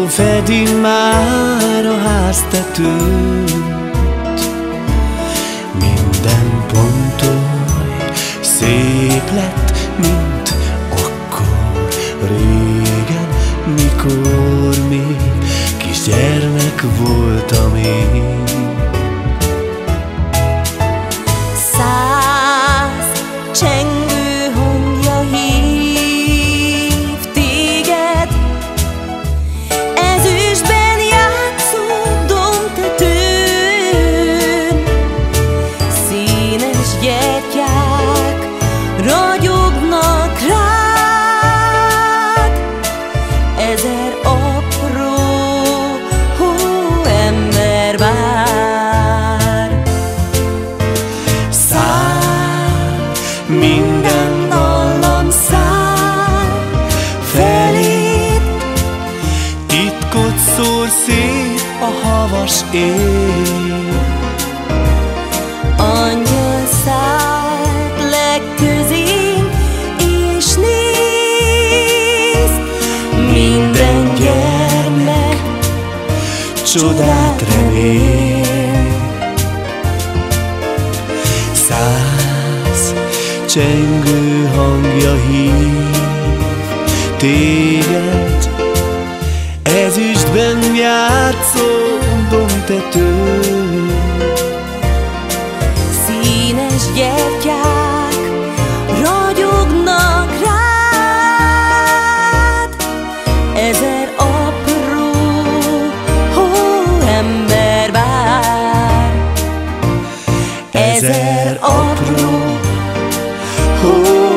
fedi már a háztetőt. Minden ponton szép lett, mint akkor régen, mikor még kisgyermek voltam én. Száz csengő hangja hív téged, ezüstben játszó dombtetőn. Színes gyertyák ragyognak rád, ezer apró ember vár. Száll, minden dallam száll feléd, titkot szól szét a havas ég. Angyal szállt legközénk, és néz, minden gyermek Csodát remél. Száz csengő hangja hív téged, ezüstben játszó dombtetőn. Színes gyertyák ragyognak rád, ezer apró ember vár. Ezer apró